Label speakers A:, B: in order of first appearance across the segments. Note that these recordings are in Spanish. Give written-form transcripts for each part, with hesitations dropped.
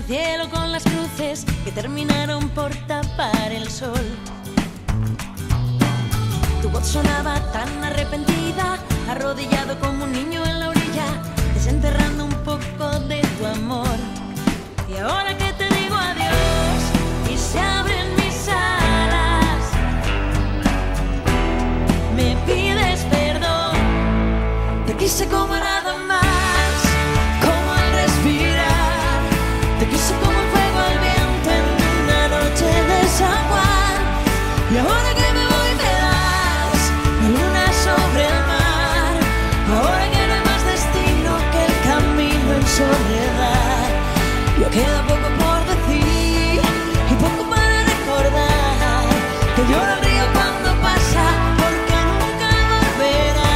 A: cielo con las cruces que terminaron por tapar el sol. Tu voz sonaba tan arrepentida, arrodillado como un niño en la orilla, desenterrando un poco de tu amor. Y ahora que te digo adiós y se abren mis alas, me pides perdón. Te quise como nada más, como al respirar. Te quise como el fuego al viento en una noche de San Juan. Y ahora que me voy me das la luna sobre el mar. Ahora que no hay más destino que el camino en soledad. Yo queda poco por decir y poco para recordar, que llora el río cuando pasa porque nunca volverá.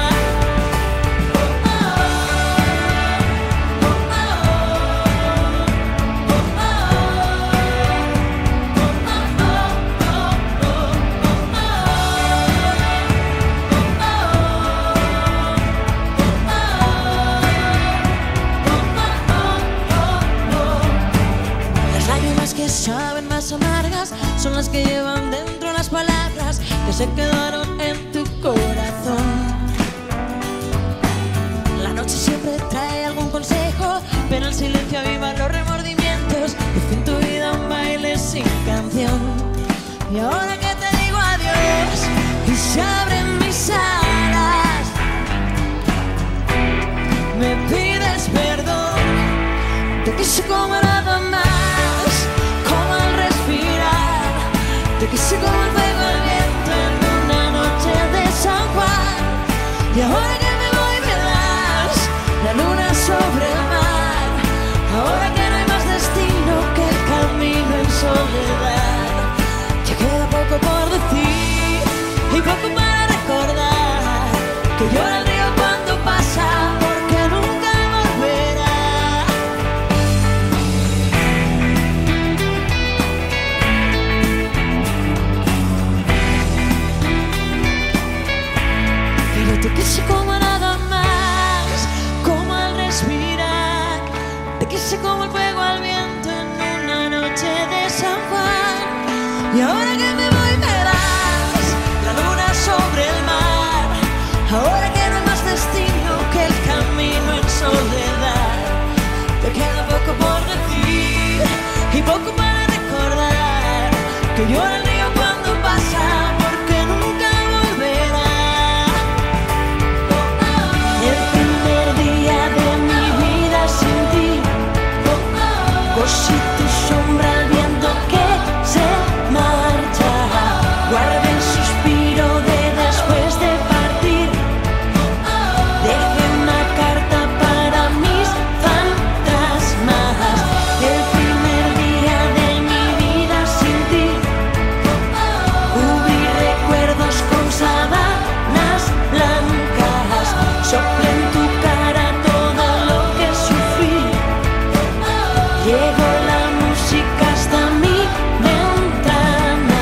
A: Las lágrimas que saben más amargas son las que llevan dentro las palabras que se quedaron en tu corazón. La noche siempre trae algún consejo, pero el silencio aviva los remordimientos. Y fin tu vida un baile sin canción. Y ahora que te digo adiós y se abren mis alas, me pides perdón. Te quise como nada más, como al respirar. Te quise como el fuego al viento en una noche de San Juan. Y ahora que me voy me das la luna sobre el mar. Ahora que no hay más destino que el camino en soledad. Ya queda poco por decir y poco para recordar, que llora el río cuando pasa porque nunca volverá. Pero te quise como nada más, como al respirar. Te quise como el fuego al viento en una noche de San Juan. Y ahora que me voy me das la luna sobre el mar. Ahora que no hay más destino que el camino en soledad. Te queda poco por decir y poco para recordar, que llora el río cuando pasa porque nunca volverá. El primer día de mi vida sin ti, cosí tu sombra al viento que se marcha. Guardé el suspiro de después de partir. Dejé una carta para mis fantasmas. El primer día de mi vida sin ti, cubrí recuerdos con sábanas blancas. Soplé en tu cara todo lo que sufrí. Llegó la música hasta mi ventana.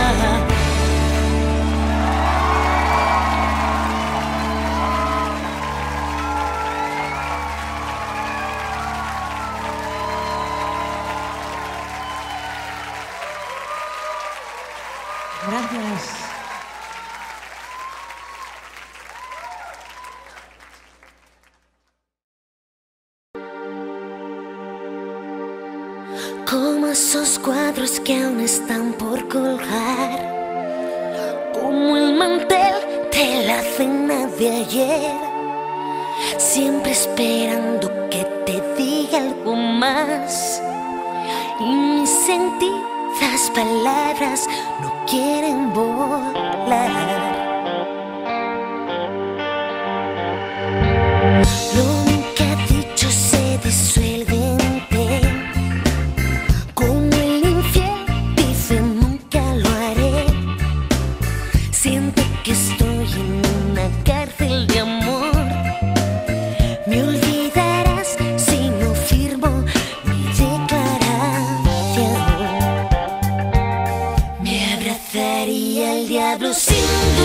A: Gracias.
B: Como esos cuadros que aún están por colgar, como el mantel de la cena de ayer, siempre esperando que te diga algo más. Y mis sentidas palabras no quieren volar. Lo nunca dicho se disuelve en ti. Como el infiel dice nunca lo haré. Siento que estoy en una cárcel de amor. Me olvidarás si no firmo mi declaración. Me abrazaría el diablo sin duda.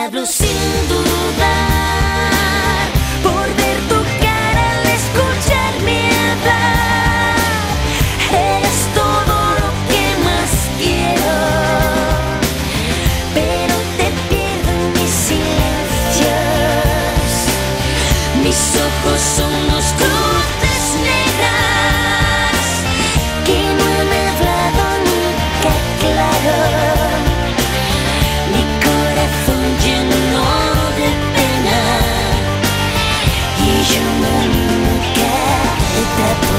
B: hablo sin dudar, por ver tu cara al escucharme hablar. Eres todo lo que más quiero, pero te pierdo en mis silencios. Mis ojos son dos cruces negras que no han hablado nunca claro. Mi corazón lleno de pena y yo nunca te tapo.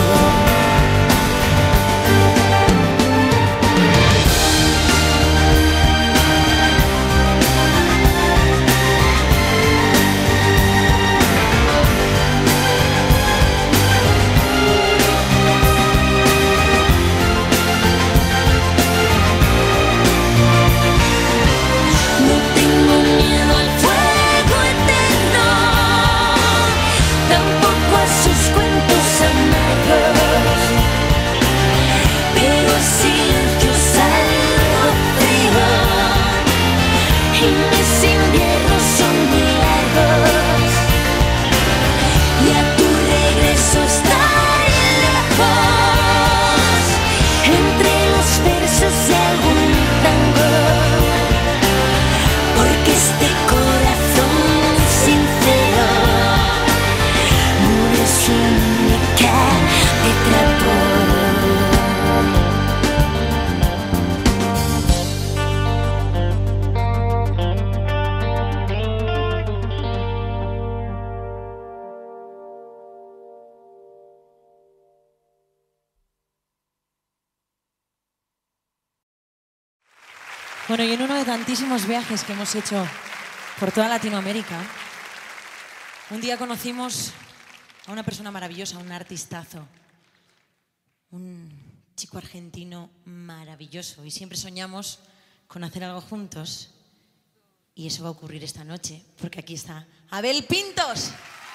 A: Bueno, y en uno de tantísimos viajes que hemos hecho por toda Latinoamérica, un día conocimos a una persona maravillosa, un artistazo, un chico argentino maravilloso, y siempre soñamos con hacer algo juntos, y eso va a ocurrir esta noche, porque aquí está Abel Pintos.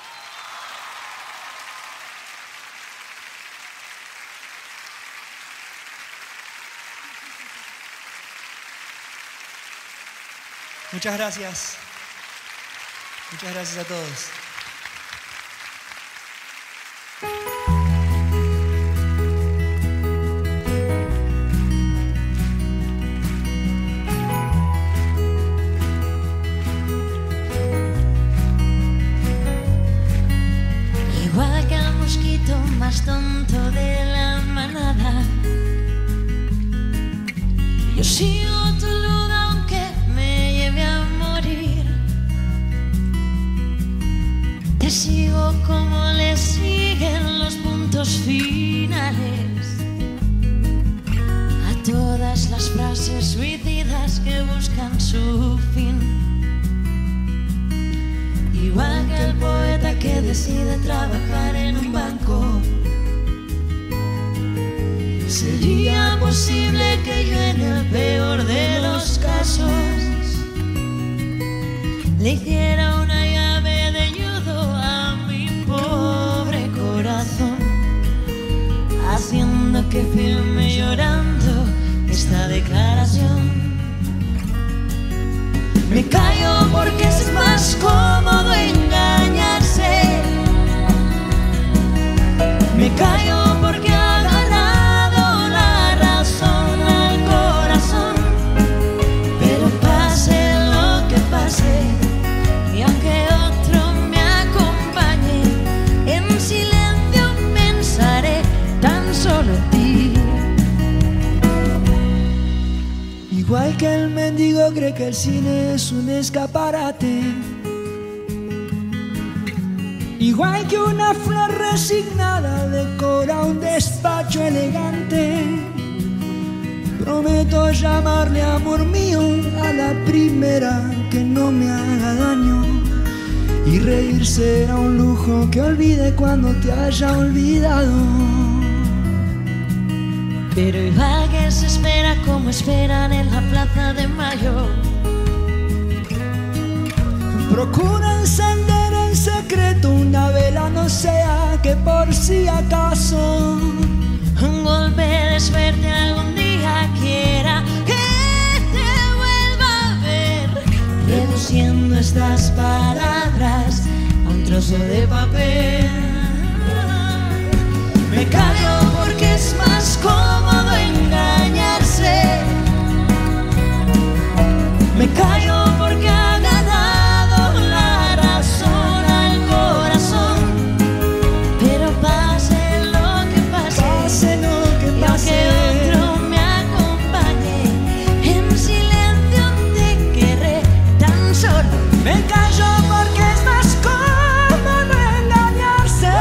C: Muchas gracias. Muchas gracias a todos.
A: Igual que el mosquito más tonto de la manada, yo sigo tu luz aunque me lleve a morir. Te sigo como le siguen los puntos finales a todas las frases suicidas que buscan su fin. Igual que el poeta que decide trabajar en un banco, sería posible que yo en el peor de los casos le hiciera una llave de judo a mi pobre corazón, haciendo que firme llorando esta declaración. Me callo porque es más cómodo engañarse. Me callo porque ha ganado la razón al corazón. Pero pase lo que pase, y aunque otro me acompañe, en silencio pensaré tan solo en ti.
C: Igual que el mendigo cree que el cine es un escaparate, igual que una flor resignada decora un despacho elegante, prometo llamarle amor mío a la primera que no me haga daño, y reír será un lujo que olvide cuando te haya olvidado.
A: Pero igual que se espera como esperan en la Plaza de Mayo,
C: procura encender en secreto una vela, no sea que por si acaso
A: un golpe de suerte algún día quiera que te vuelva a ver, reduciendo nuestras palabras a un trozo de papel. Me callo porque es más cómodo engañarse. Me callo porque ha ganado la razón al corazón. Pero pase lo que pase,
C: Pase lo que
A: y
C: pase.
A: aunque otro me acompañe, en silencio te querré tan solo.
C: Me callo porque es más cómodo engañarse.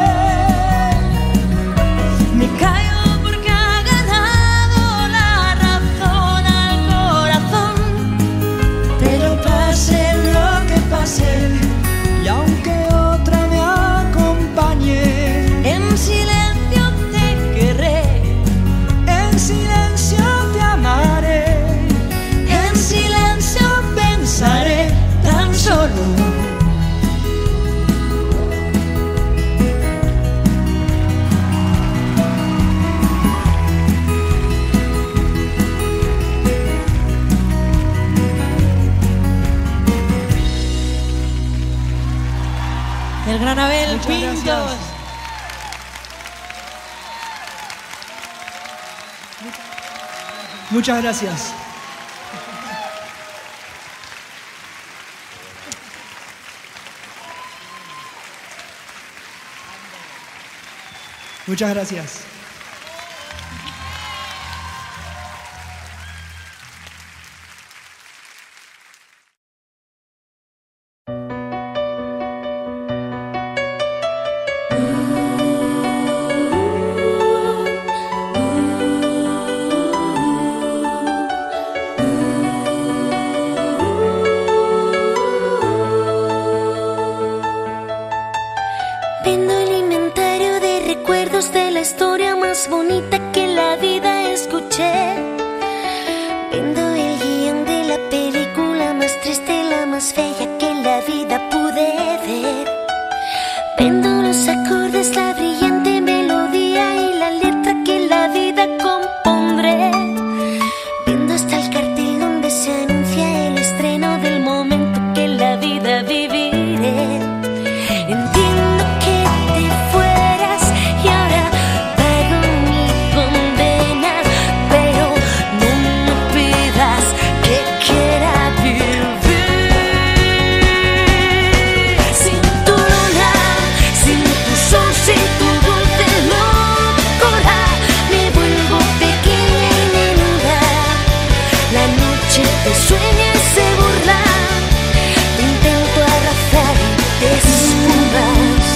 A: Me callo porque ha ganado la razón al corazón. Pero pase lo que pase,
C: Y aunque otra me acompañe,
A: en silencio te querré,
C: en silencio te amaré.
A: en silencio pensaré tan solo. El gran Abel
C: Muchas
A: Pintos.
C: gracias. Muchas gracias. Muchas gracias.
B: Vendo el inventario de recuerdos de la historia más bonita que en la vida escuché. Vendo el guión de la película más triste, la más bella que en la vida pude ver. Vendo los acordes, la brillante melodía y la letra que en la vida compondré. Vendo hasta el cartel donde se anuncia el estreno del momento que en la vida viviré. Entiendo que te fueras y ahora pago mi condena, pero no me pidas que quiera vivir sin tu luna, sin tu sol, sin tu dulce locura. Me vuelvo pequeña y menuda, la noche te sueña y se burla. Te intento abrazar y te esfumas.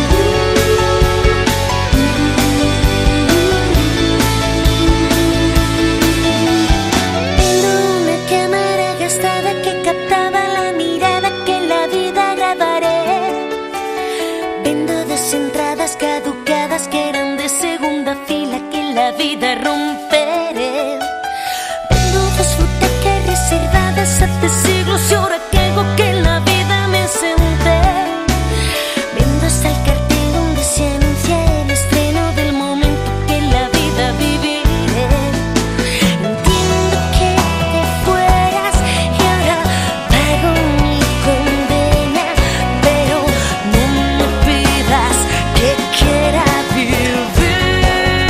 B: Vendo una cámara gastada que captaba la mirada que en la vida grabaré. Vendo dos entradas caducadas que eran de segunda fila que en la vida romperé. Vendo dos butacas reservadas hace siglos y ahora que hago que en la vida me senté. Vendo hasta el cartel donde se anuncia el estreno del momento que en la vida viviré. Entiendo que te fueras y ahora pago mi condena, pero no me pidas que quiera vivir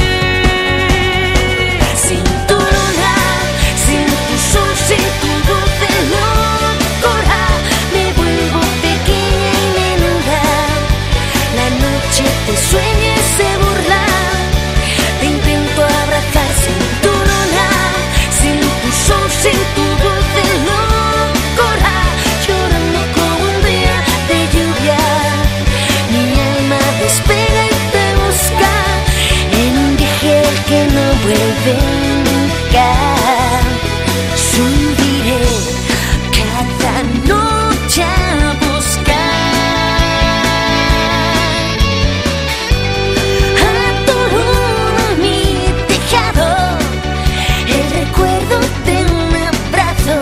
B: sin tu luna, sin tu sol, sin tu dulce locura. Me vuelvo pequeña y menuda, la noche te sueña y se burla. Te intento abrazar sin tu luna, sin tu sol, sin tu dulce locura. Llorando como un día de lluvia, mi alma despega y te busca en un viaje al que no vuelve nunca. Subiré cada noche a buscar a todo mi tejado el recuerdo de un abrazo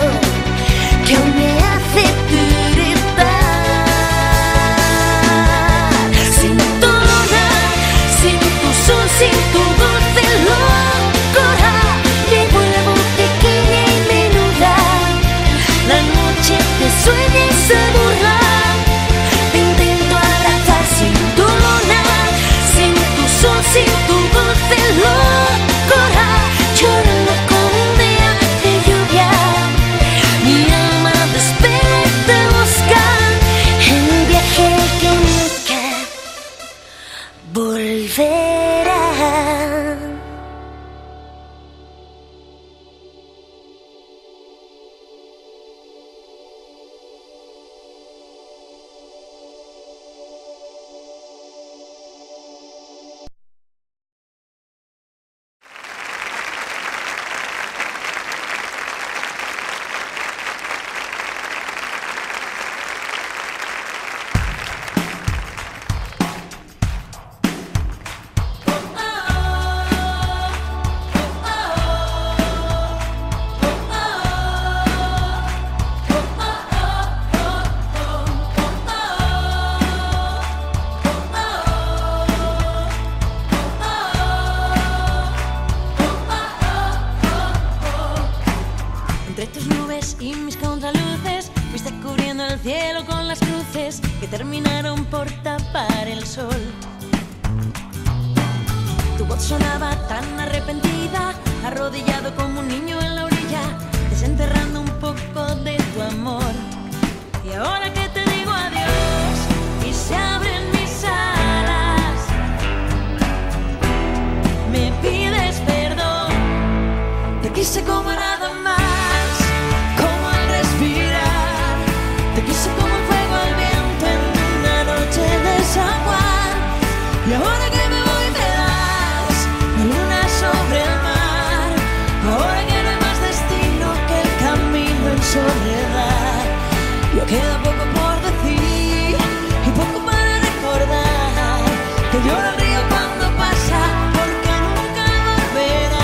A: Entre tus nubes y mis contraluces fuiste cubriendo el cielo con las cruces que terminaron por tapar el sol. Tu voz sonaba tan arrepentida, arrodillado como un niño en la orilla, desenterrando un poco de tu amor. Y ahora que te digo adiós y se abren mis alas, me pides perdón. Te quise como nada más, como al respirar. Te quise como el fuego al viento en una noche de San Juan. Y ahora que me voy me das la luna sobre el mar. Ahora que no hay más destino que el camino en soledad. Yo queda poco por decir y poco para recordar. Que llora el río cuando pasa porque nunca volverá.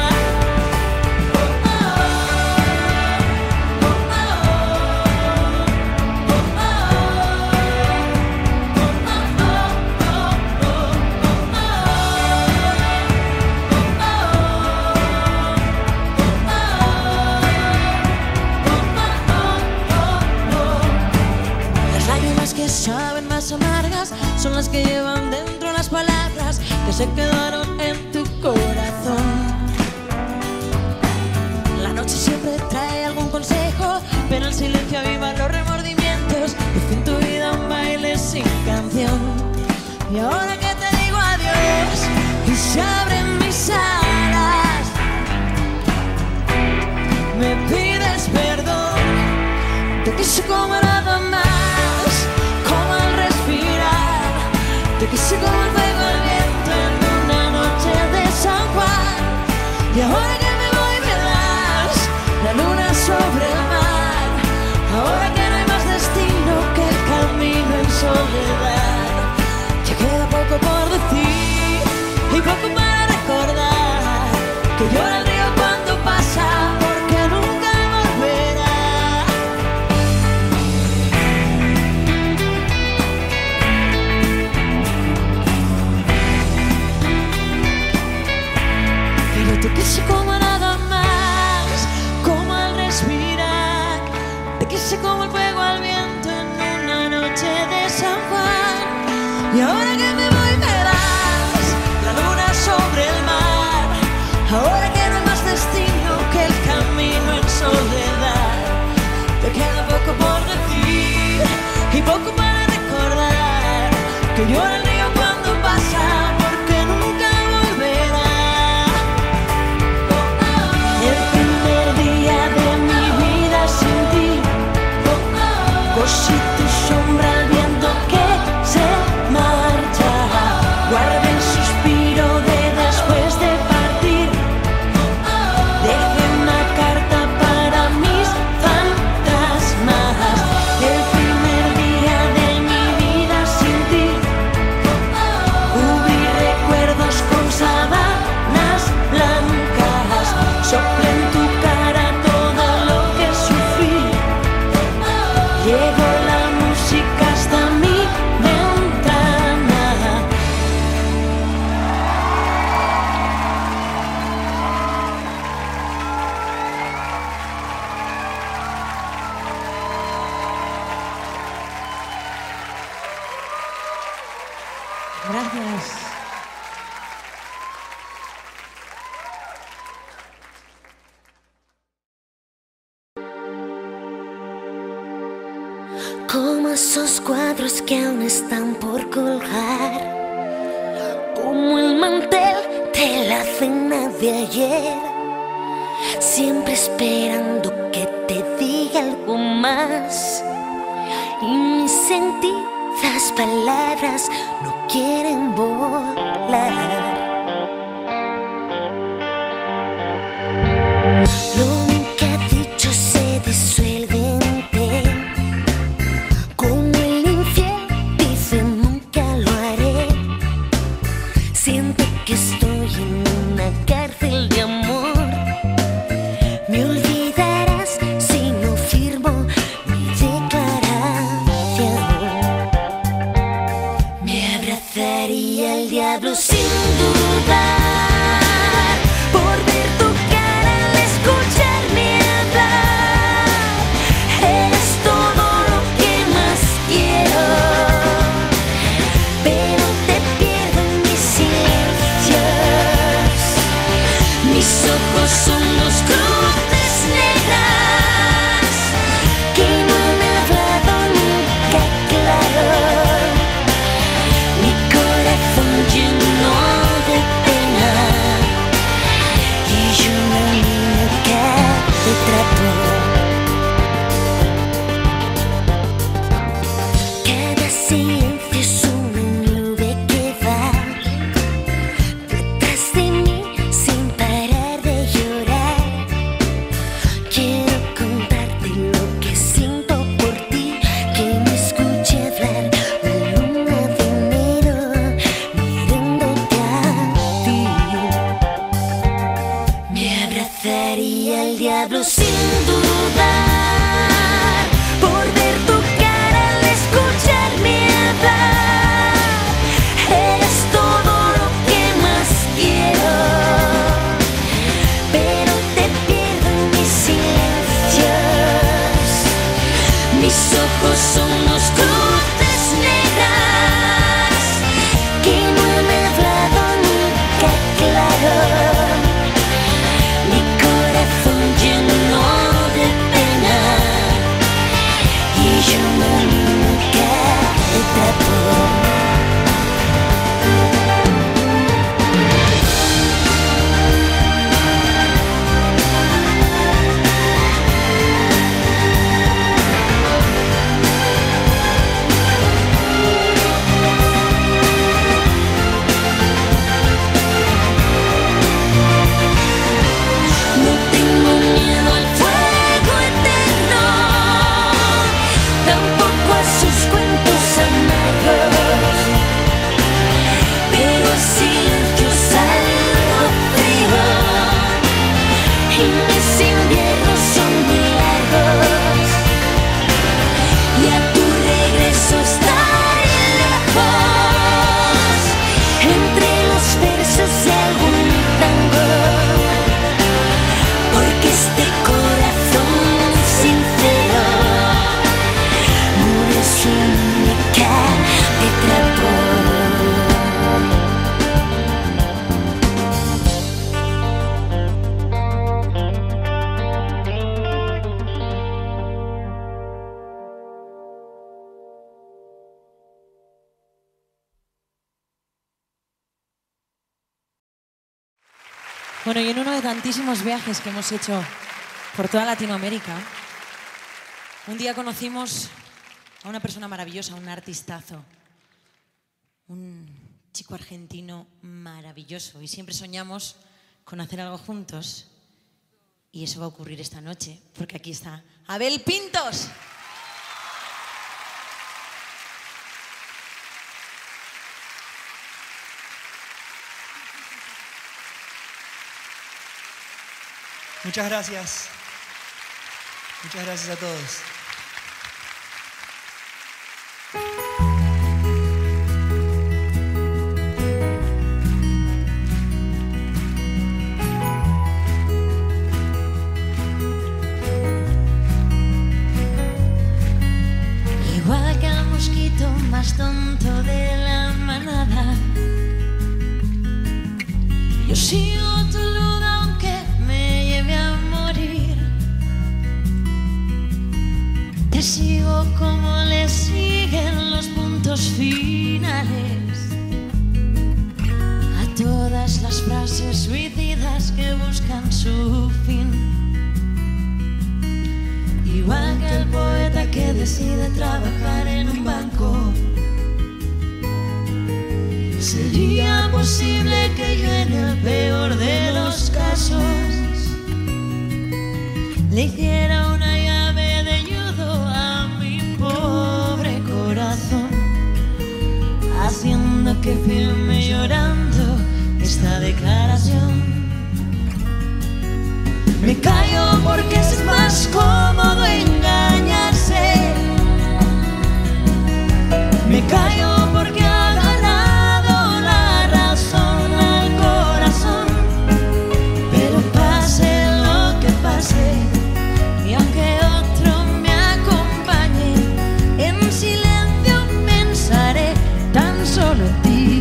A: Que saben más amargas son las que llevan dentro las palabras que se quedaron en tu corazón. La noche siempre trae algún consejo, pero el silencio aviva los remordimientos. Hice en tu vida un baile sin canción. Y ahora que te digo adiós y se abren mis alas, me pides perdón. Te quise como nada más, te quise como el fuego al viento en una noche de San Juan. Y ahora que me voy me das la luna sobre el mar. Ahora que no hay más destino que el camino en soledad. Ya queda poco por decir y poco para recordar. Que llora el río cuando pasa porque nunca volverá. Te quise como nada más, como al respirar. Te quise como el fuego al viento en una noche de San Juan. Y ahora que me voy me das la luna sobre el mar. Ahora que no hay más destino que el camino en soledad. Te queda poco por decir y poco para recordar. Que llora el río cuando pasa porque nunca volverá. Cosí tu sombra al viento que se marcha. Guardé el suspiro de después de partir. Dejé una carta para mis fantasmas. El primer día de mi vida sin ti. Cubrí recuerdos con sábanas blancas. Soplé en tu cara todo lo que sufrí. Llegó la música hasta mi ventana. Gracias.
B: Como esos cuadros que aún están por colgar, como el mantel de la cena de ayer, siempre esperando que te diga algo más. Y mis sentidas palabras no quieren volar. Lo nunca dicho se disuelve en ti. Como el infiel dice nunca lo haré. Siento que estoy en una cárcel de amor. Me olvidarás si no firmo mi declaración. Me abrazaría el diablo sin dudar, por ver tu cara al escuchar mi hablar. Eres todo lo que más quiero, pero te pierdo en mis silencios. Mis ojos son dos cruces negras que no han hablado nunca claro. Mi corazón lleno de pena y yo nunca te trato. No tengo miedo al fuego eterno, tampoco a sus cuentos amargos, pero el silencio es algo frío y mis inviernos son muy largos. Y a tu regreso estaré lejos, entre los versos de algún tango, porque este corazón sincero una única te atrapó.
A: Bueno, y en uno de tantísimos viajes que hemos hecho por toda Latinoamérica, un día conocimos a una persona maravillosa, un artistazo, un chico argentino maravilloso, y siempre soñamos con hacer algo juntos, y eso va a ocurrir esta noche, porque aquí está Abel Pintos.
C: Muchas gracias. Muchas gracias a todos.
B: Igual que el mosquito más tonto de la manada, yo sigo tu luz aunque me lleve a morir. Te sigo como le siguen los puntos finales a todas las frases suicidas que buscan su fin. Igual que el poeta que decide trabajar en un banco, sería posible que yo en el peor de los casos le hiciera una llave de judo a mi pobre corazón, haciendo que firme llorando esta declaración. Me callo porque es más cómodo engañarse. Me callo porque ha ganado la razón al corazón. Pero pase lo que pase, y aunque otro me acompañe, en silencio pensaré tan solo en ti.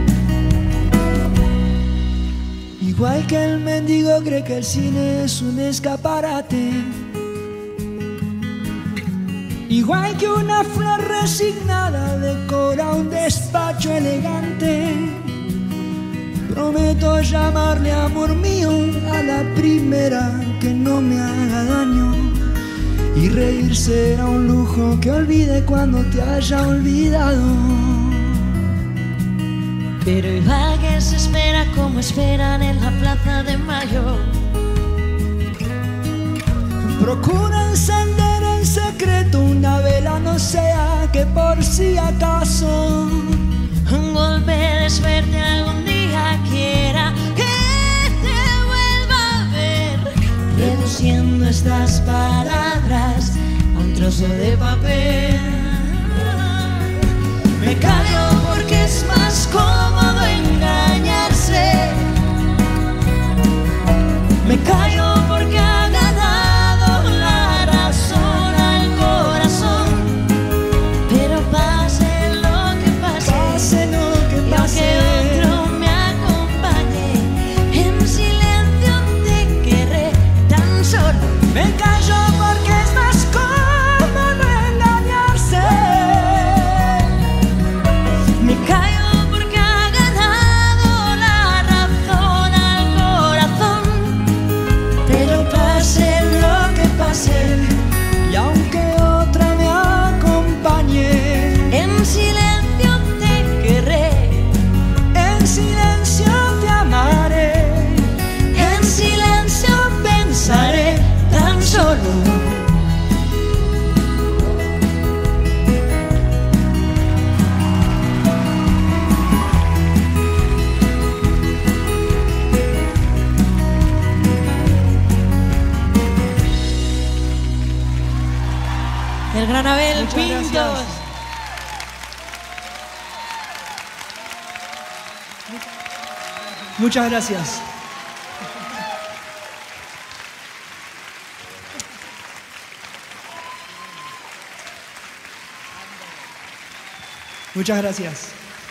C: Igual que el mendigo cree que el cine es un escaparate, igual que una flor resignada decora un despacho elegante, prometo llamarle amor mío a la primera que no me haga daño, y reír será un lujo que olvide cuando te haya olvidado.
B: Pero igual que se espera como esperan en la Plaza de Mayo,
C: procura encender en secreto una vela, no sea que por si acaso
B: un golpe de suerte algún día quiera que te vuelva a ver, reduciendo
A: diciendo estas palabras a un trozo de papel. Me callo porque es más cómodo engañarse. Me callo porque ha ganado la razón al corazón. Pero pase lo que pase,
C: Pase lo que
A: y
C: pase.
A: aunque otro me acompañe, en silencio te querré tan solo.
C: Me callo porque es más cómodo engañarse.
A: Me callo porque ha ganado la razón al corazón. Pero pase lo que pase,
C: Y aunque otra me acompañe,
A: en silencio te querré,
C: en silencio te amaré.
A: en silencio pensaré tan solo. El gran Abel
C: Muchas
A: Pintos.
C: gracias. Muchas gracias. Muchas gracias.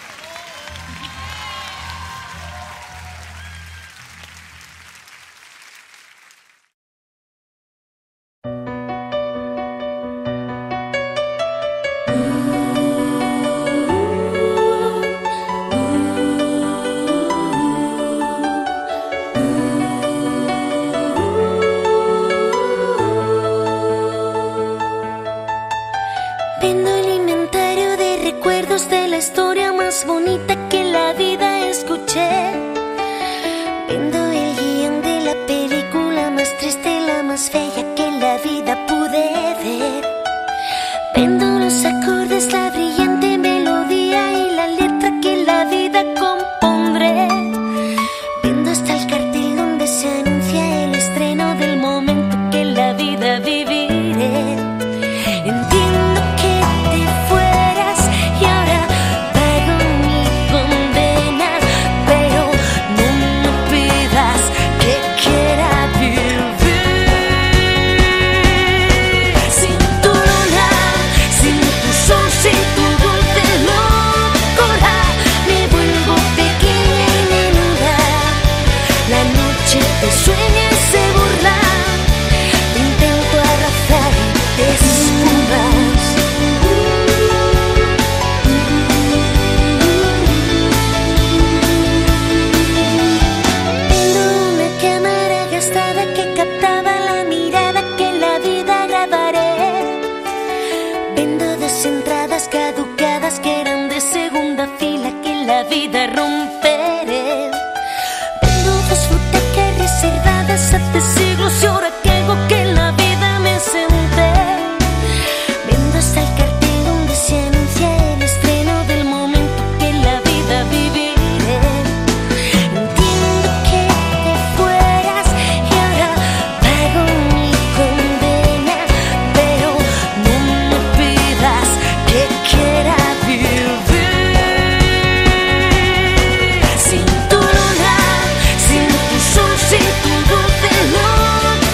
B: Vendo el inventario de recuerdos de la historia más bonita que en la vida escuché. Vendo el guión de la película más triste, la más fea que en la vida pude ver. Vendo los acordes, la brillante melodía y la letra que en la vida compondré. Vendo hasta el cartel donde se anuncia el estreno del momento que en la vida viviré. Entiendo que te fueras y ahora pago mi condena, pero no me pidas que quiera vivir sin tu luna, sin tu sol, sin tu dulce locura. Me vuelvo pequeña y menuda, la noche te sueña y se burla. Te intento abrazar y te esfumas. Tengo una cámara gastada que captaba la mirada que en la vida grabaré. Vendo dos entradas caducadas que eran de segunda fila que en la vida romperé. Vendo dos butacas reservadas hace siglos y ahora caigo que en la vida me senté. Vendo hasta el cartel donde se anuncia el estreno del momento que en la vida viviré. Entiendo que te fueras y ahora pago mi condena, pero no me pidas que quiera vivir sin tu luna, sin tu sol, sin tu dulce locura.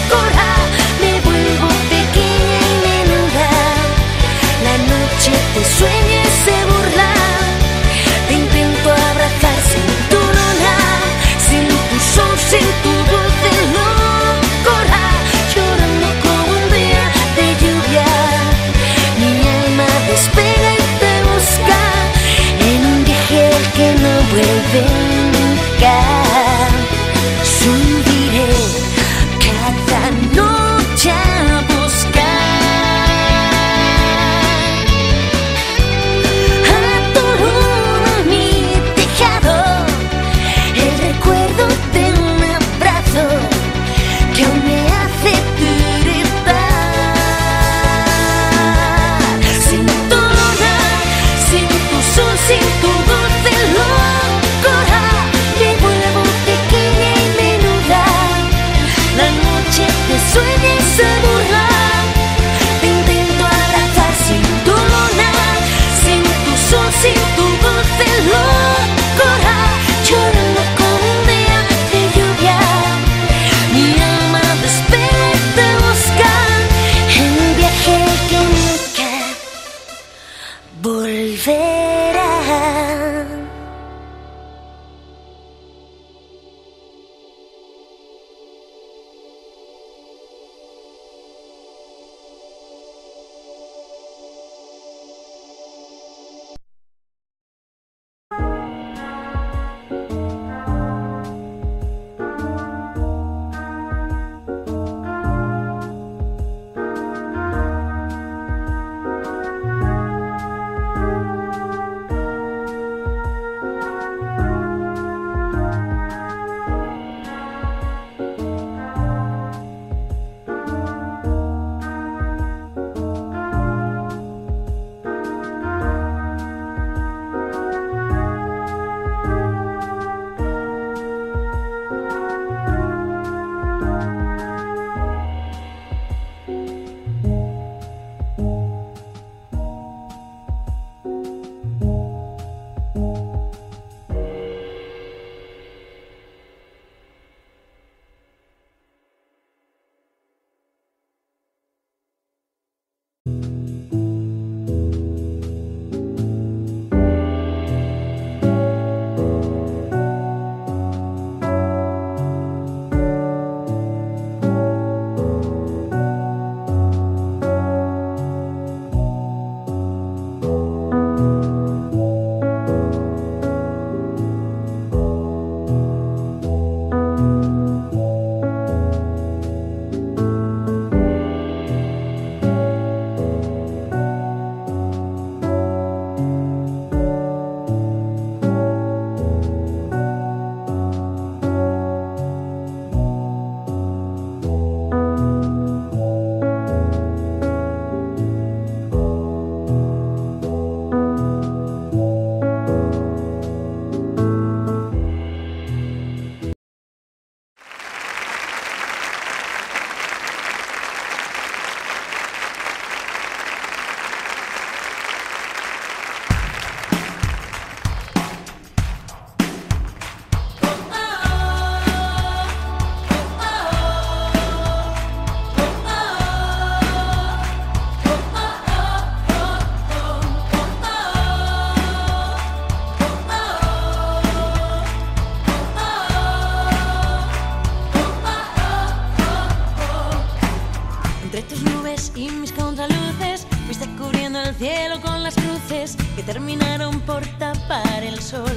A: nubes y mis contraluces, fuiste cubriendo el cielo con las cruces que terminaron por tapar el sol.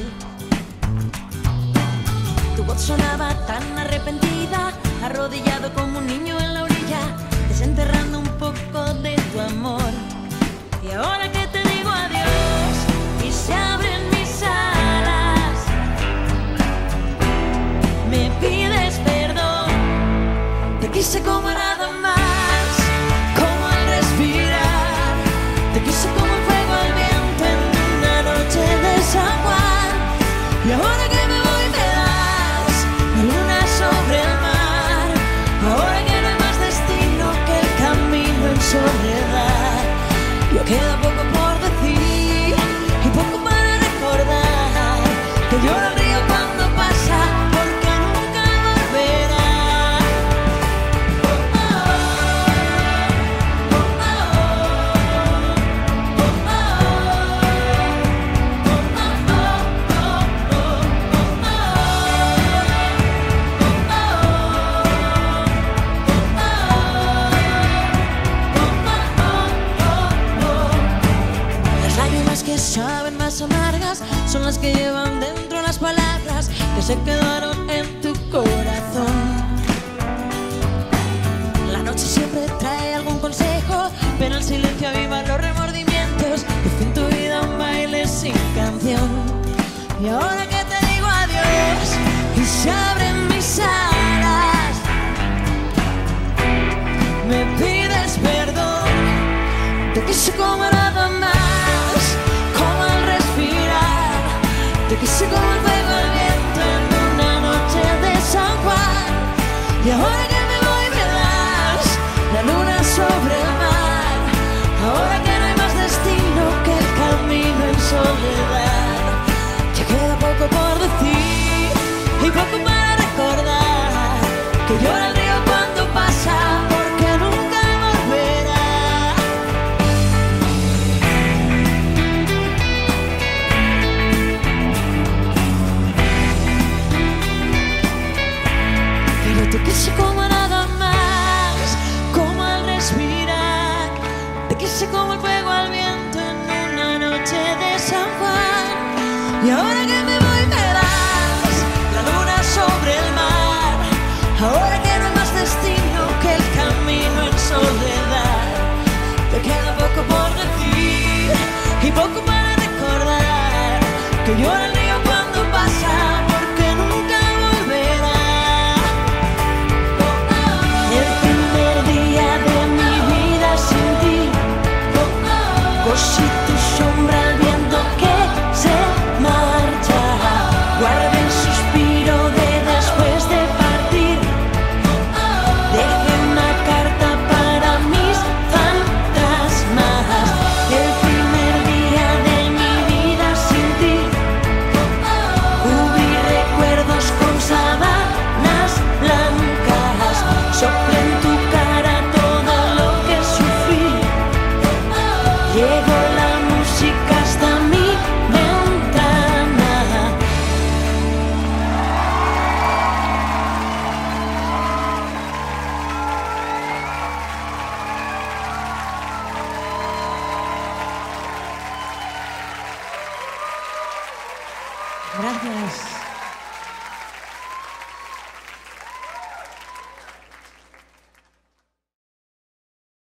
A: Tu voz sonaba tan arrepentida, arrodillado como un niño en la orilla, desenterrando un poco de tu amor. Y ahora que te digo adiós y se abren mis alas, me pides perdón. Te quise como nada más, como al respirar. Te quise como el fuego al viento en una noche de San Juan. Y ahora que me voy me das la luna sobre el mar. Ahora que no hay más destino que el camino en soledad. Yo queda poco por decir y poco para recordar, que llora el río cuando pasa porque nunca volverá. Las lágrimas que saben más amargas son las que llevan dentro las palabras que se quedaron en tu corazón. La noche siempre trae algún consejo, pero el silencio aviva los remordimientos. Y fin tu vida un baile sin canción. Y ahora que te digo adiós y se abren mis alas, me pides perdón. Te quise como nada más, como al respirar. Te quise como el fuego al viento en una noche de San Juan. Y ahora que me voy me das la luna sobre el mar. Ahora que no hay más destino que el camino en soledad. Ya queda poco por decir y poco para recordar, que llora el río cuando pasa porque nunca volverá. Pero te quise como nada más, como al respirar. Te quise como el fuego al viento en una noche de San Juan. Y ahora que me voy me das la luna sobre el mar. Ahora que no hay más destino que el camino en soledad. Te queda poco por decir y poco para recordar, que llora el río cuando pasa porque nunca volverá. El primer día de mi vida sin ti, cosí tu sombra al viento que se marcha. Guardé el suspiro de después de partir. Dejé una carta para mis fantasmas. El primer día de mi vida sin ti, cubrí recuerdos con sábanas blancas. Soplé en tu cara todo lo que sufrí. Llegó la música hasta mi ventana. Gracias.